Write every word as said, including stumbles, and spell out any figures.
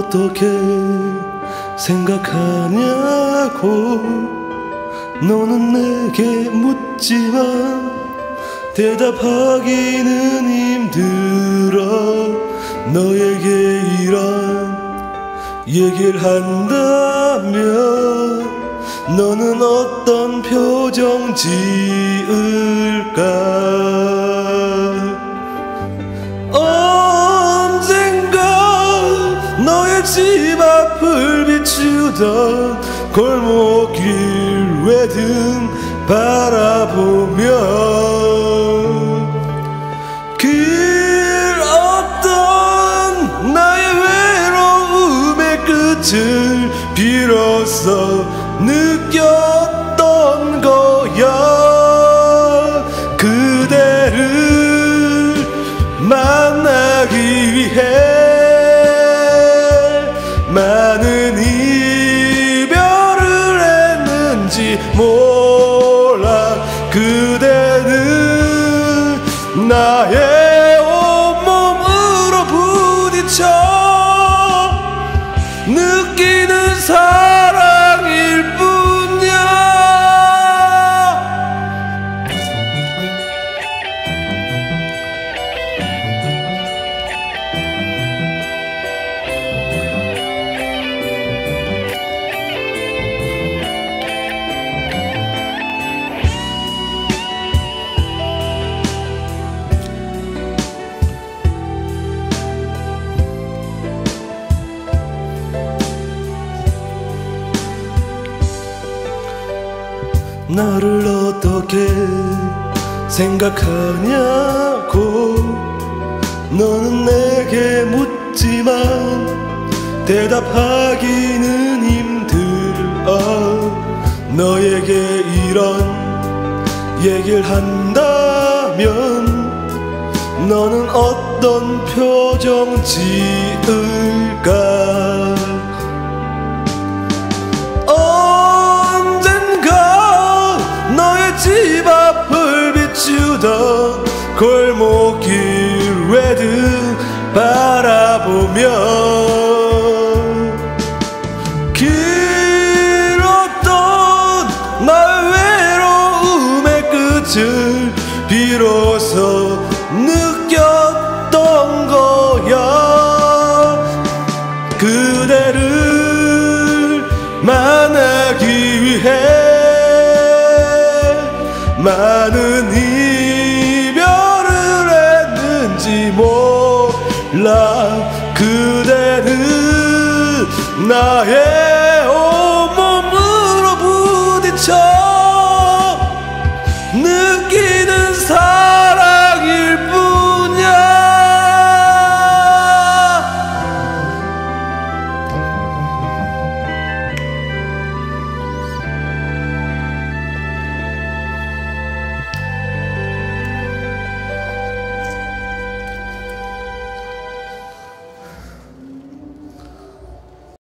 어떻게 생각하냐고 너는 내게 묻지만 대답하기는 힘들어. 너에게 이런 얘기를 한다면 너는 어떤 표정 지을까? 언젠가 너의 집 앞을 비추던 골목길 외등 바라보며 길 어떤 나의 외로움의 끝을 비로소 느꼈던 거야. 그대를 만나기 위해 많은 이별을 했는지 몰라. 그대는 나의 온몸으로 부딪혀 느끼는 사랑일 뿐이야. 나를 어떻게 생각하냐고 너는 내게 묻지만 대답하기는 힘들어. 너에게 이런 얘기를 한다면 너는 어떤 표정 지을까? 집 앞을 비추던 골목길 외등 바라보며 길었던 나의 외로움의 끝을 비로소 느꼈던 거야. 그대를 만나기 위해 많은 이별을 했는지 몰라. 그대는 나의 온몸으로 부딪혀 느끼는 사랑